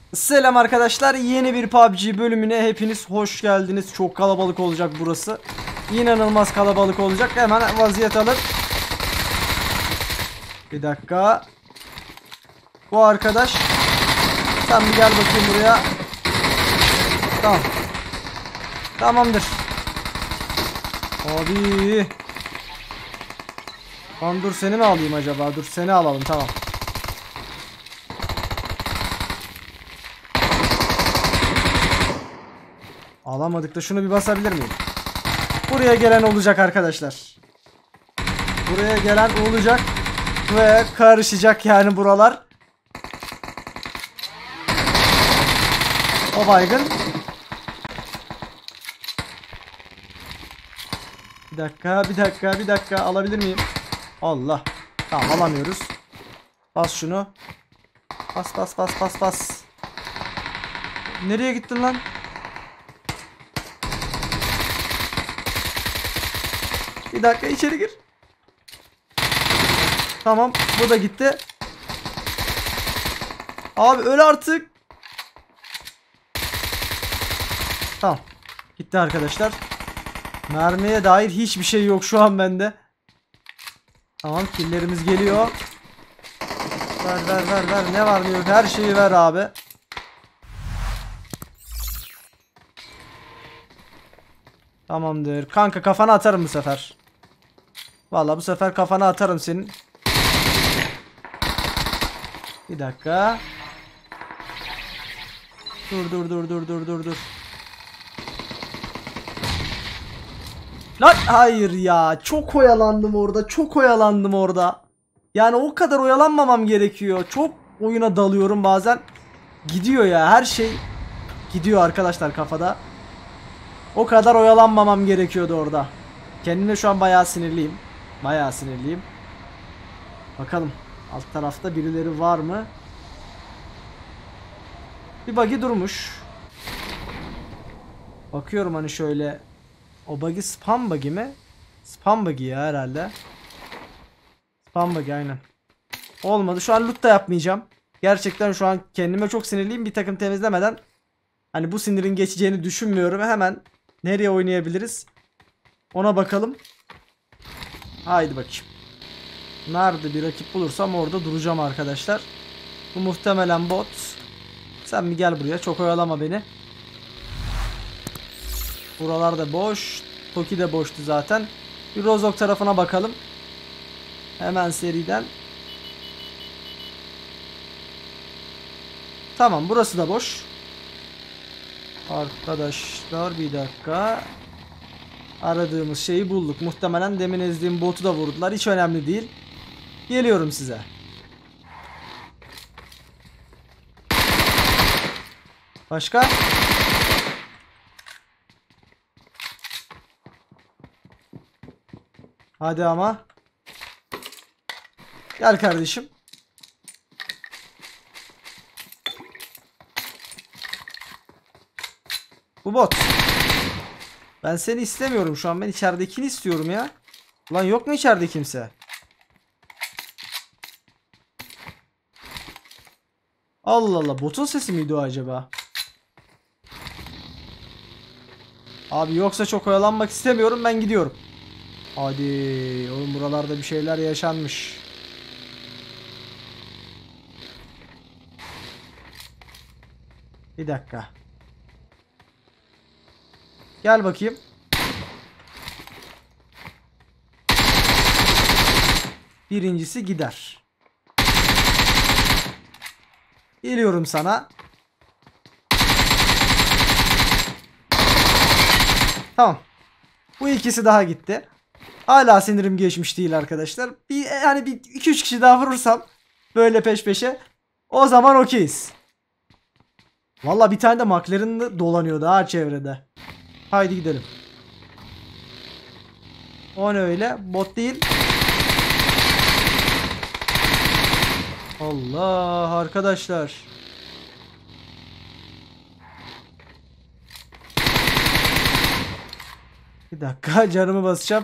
Selam arkadaşlar, yeni bir PUBG bölümüne hepiniz hoş geldiniz. Çok kalabalık olacak burası. İnanılmaz kalabalık olacak. Hemen vaziyet alın. Bir dakika. Bu arkadaş. Sen bir gel bakayım buraya. Tamam. Tamamdır. Abi. Lan dur, seni mi alayım acaba? Dur, seni alalım, tamam. Alamadık da şunu bir basabilir miyim? Buraya gelen olacak arkadaşlar. Buraya gelen olacak. Ve karışacak yani buralar. O baygın. Bir dakika alabilir miyim? Allah. Tamam, alamıyoruz. Bas şunu. Bas. Nereye gittin lan? Bir dakika, içeri gir. Tamam, bu da gitti. Abi öl artık. Tamam. Gitti arkadaşlar. Mermiye dair hiçbir şey yok şu an bende. Tamam, killlerimiz geliyor. Ver. Ne var ne yok, her şeyi ver abi. Tamamdır. Kanka, kafana atarım bu sefer. Vallahi bu sefer kafana atarım senin. Bir dakika. Dur. Lan hayır ya. Çok oyalandım orada. Yani o kadar oyalanmamam gerekiyor. Çok oyuna dalıyorum bazen. Gidiyor ya, her şey gidiyor arkadaşlar kafada. O kadar oyalanmamam gerekiyordu orada. Kendime şu an bayağı sinirliyim. Bakalım alt tarafta birileri var mı? Bir buggy durmuş. Bakıyorum hani şöyle. O buggy spam buggy mi? Spam buggy ya herhalde. Spam buggy aynen. Olmadı. Şu an loot da yapmayacağım. Gerçekten şu an kendime çok sinirliyim. Bir takım temizlemeden hani bu sinirin geçeceğini düşünmüyorum. Hemen nereye oynayabiliriz? Ona bakalım. Haydi bakayım. Nerede bir rakip bulursam orada duracağım arkadaşlar. Bu muhtemelen bot. Sen bir gel buraya. Çok oyalama beni. Buralar da boş. Toki de boştu zaten. Bir Rozok tarafına bakalım. Hemen seriden. Tamam, burası da boş. Arkadaşlar bir dakika. Aradığımız şeyi bulduk. Muhtemelen demin ezdiğim botu da vurdular. Hiç önemli değil. Geliyorum size. Başka? Hadi ama. Gel kardeşim. Bu bot. Ben seni istemiyorum şu an. Ben içeridekini istiyorum ya. Ulan yok mu içeride kimse? Allah Allah. Botun sesi miydi o acaba? Abi yoksa çok oyalanmak istemiyorum. Ben gidiyorum. Hadi. Oğlum buralarda bir şeyler yaşanmış. Bir dakika. Gel bakayım. Birincisi gider. Geliyorum sana. Tamam. Bu ikisi daha gitti. Hala sinirim geçmiş değil arkadaşlar. Yani bir 2-3 kişi daha vurursam böyle peş peşe, o zaman okeyiz. Valla bir tane de McLaren dolanıyor daha çevrede. Haydi gidelim. O ne öyle? Bot değil. Allah arkadaşlar. Bir dakika, canımı basacağım.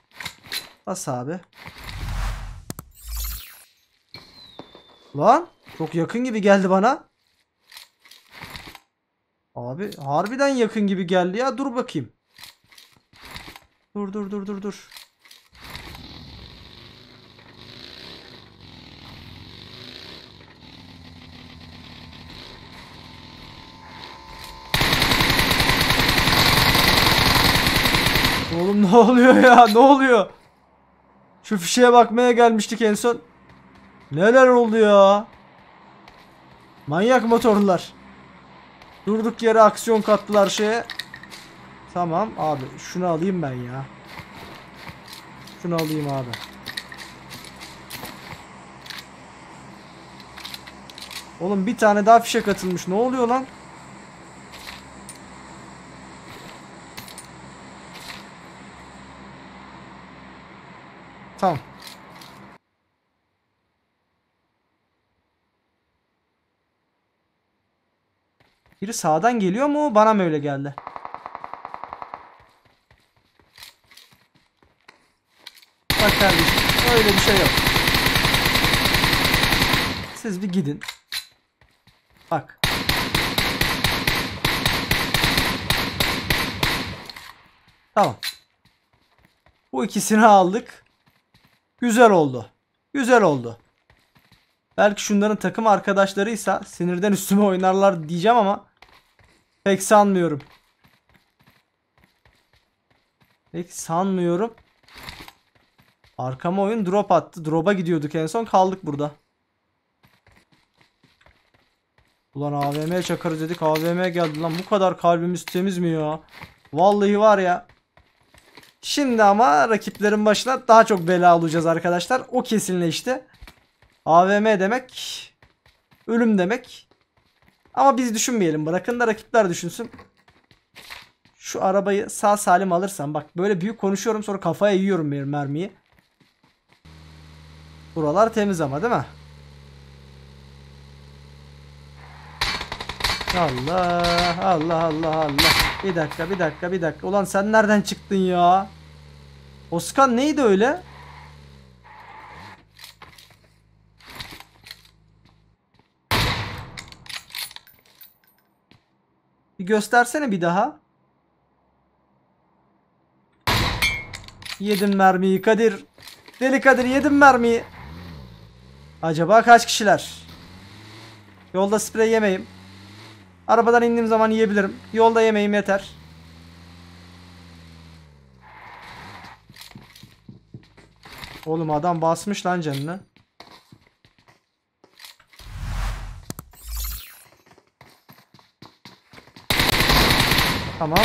Bas abi. Lan Çok yakın gibi geldi bana. Abi harbiden yakın gibi geldi ya. Dur bakayım. Dur. Oğlum ne oluyor ya? Ne oluyor? Şu fişeye bakmaya gelmiştik en son. Neler oldu ya? Manyak motorlular. Durduk yere aksiyon kattılar şeye. Tamam abi şunu alayım ben ya. Şunu alayım abi. Oğlum bir tane daha fişe katılmış. Ne oluyor lan? Tamam. Biri sağdan geliyor mu? Bana mı öyle geldi? Bak kardeşim öyle bir şey yok. Siz bir gidin. Bak. Tamam. Bu ikisini aldık. Güzel oldu. Güzel oldu. Belki şunların takım arkadaşlarıysa sinirden üstüme oynarlar diyeceğim ama pek sanmıyorum. Pek sanmıyorum. Arkama oyun drop attı. Drop'a gidiyorduk en son. Kaldık burada. Ulan AVM'ye çakarız dedik. AVM geldi lan. Bu kadar kalbimiz temiz mi ya? Vallahi var ya. Şimdi ama rakiplerin başına daha çok bela olacağız arkadaşlar. O kesinleşti. AVM demek ölüm demek. Ama biz düşünmeyelim. Bırakın da rakipler düşünsün. Şu arabayı sağ salim alırsam. Bak böyle büyük konuşuyorum sonra kafaya yiyorum bir mermiyi. Buralar temiz ama değil mi? Allah. Bir dakika. Ulan sen nereden çıktın ya? Oskan neydi öyle? Bir göstersene bir daha. Yedim mermiyi Kadir. Deli Kadir yedim mermiyi. Acaba kaç kişiler? Yolda sprey yemeyim. Arabadan indiğim zaman yiyebilirim. Yolda yemeyim yeter. Oğlum adam basmış lan canını. Tamam.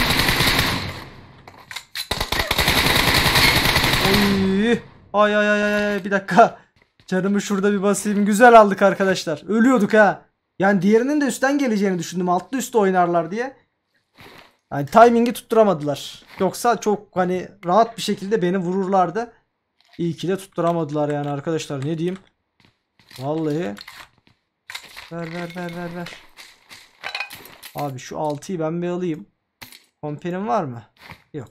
Oy. Ay bir dakika. Canımı şurada bir basayım. Güzel aldık arkadaşlar. Ölüyorduk ha. Yani diğerinin de üstten geleceğini düşündüm. Altlı üstte oynarlar diye. Yani timingi tutturamadılar. Yoksa çok hani rahat bir şekilde beni vururlardı. İyi ki de tutturamadılar yani arkadaşlar. Ne diyeyim? Vallahi. Ver. Abi şu 6'yı ben bir alayım. Kompenim var mı? Yok.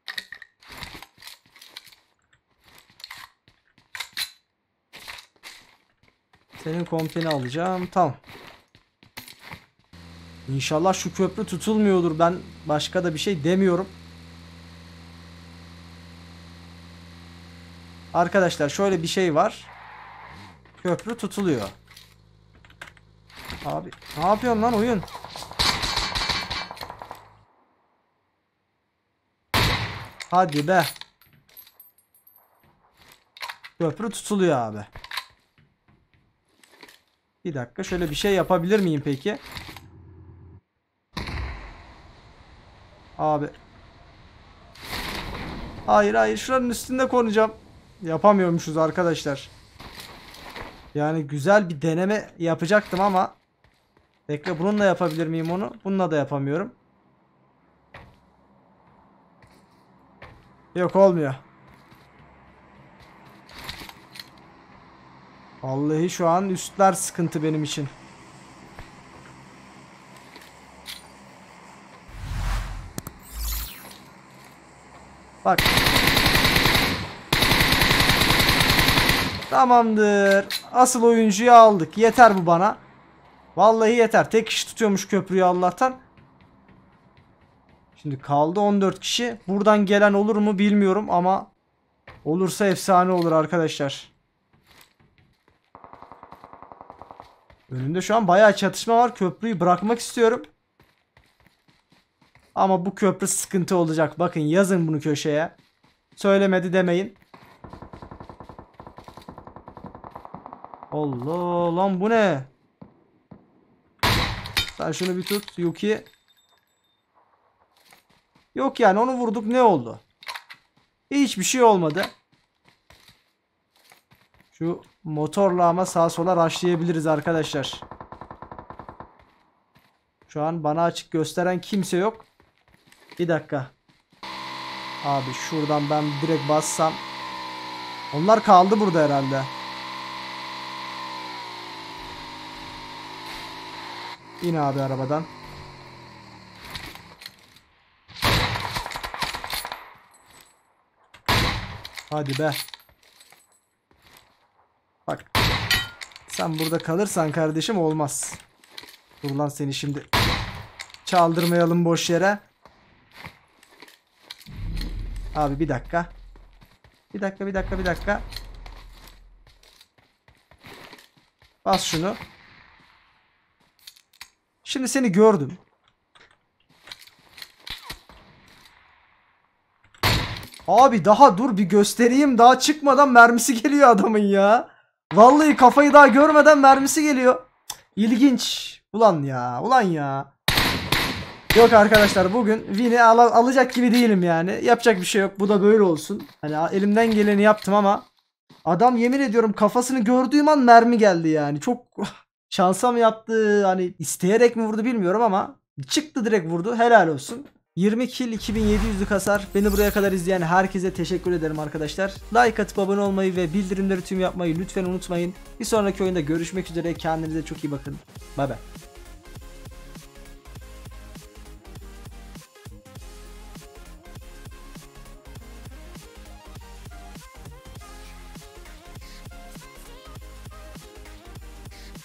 Senin kompeni alacağım. Tamam. İnşallah şu köprü tutulmuyordur. Ben başka da bir şey demiyorum. Arkadaşlar şöyle bir şey var. Köprü tutuluyor. Abi ne yapıyorsun lan oyun? Hadi be. Köprü tutuluyor abi. Bir dakika şöyle bir şey yapabilir miyim peki? Abi. Hayır şuranın üstünde konacağım. Yapamıyormuşuz arkadaşlar. Yani güzel bir deneme yapacaktım ama. Bekle bununla yapabilir miyim onu? Bununla da yapamıyorum. Yok olmuyor. Vallahi şu an üstler sıkıntı benim için. Bak. Tamamdır. asıl oyuncuyu aldık. Yeter bu bana. Vallahi yeter. Tek kişi tutuyormuş köprüyü Allah'tan. Şimdi kaldı 14 kişi. Buradan gelen olur mu bilmiyorum ama olursa efsane olur arkadaşlar. Önümde şu an bayağı çatışma var. Köprüyü bırakmak istiyorum. Ama bu köprü sıkıntı olacak. Bakın yazın bunu köşeye. Söylemedi demeyin. Allah lan bu ne? Sen şunu bir tut Yuki. Yok yani onu vurduk ne oldu? Hiçbir şey olmadı. Şu motorla ama sağa sola rushlayabiliriz arkadaşlar. Şu an bana açık gösteren kimse yok. Bir dakika. Abi şuradan ben direkt bassam. Onlar kaldı burada herhalde. İn abi arabadan. Hadi be. Bak. Sen burada kalırsan kardeşim olmaz. Dur lan seni şimdi. Çaldırmayalım boş yere. Abi bir dakika. Bir dakika. Bas şunu. Şimdi seni gördüm. Abi daha dur bir göstereyim. Daha çıkmadan mermisi geliyor adamın ya. Vallahi kafayı daha görmeden mermisi geliyor. İlginç. Ulan ya. Yok arkadaşlar bugün win'i alacak gibi değilim yani. Yapacak bir şey yok. Bu da böyle olsun. Hani elimden geleni yaptım ama adam yemin ediyorum kafasını gördüğüm an mermi geldi yani. Çok şansa mı yaptı hani isteyerek mi vurdu bilmiyorum ama çıktı direkt vurdu. Helal olsun. 20 kill 2700'lük hasar. Beni buraya kadar izleyen herkese teşekkür ederim arkadaşlar. Like atıp abone olmayı ve bildirimleri tüm yapmayı lütfen unutmayın. Bir sonraki oyunda görüşmek üzere. Kendinize çok iyi bakın. Bay bay.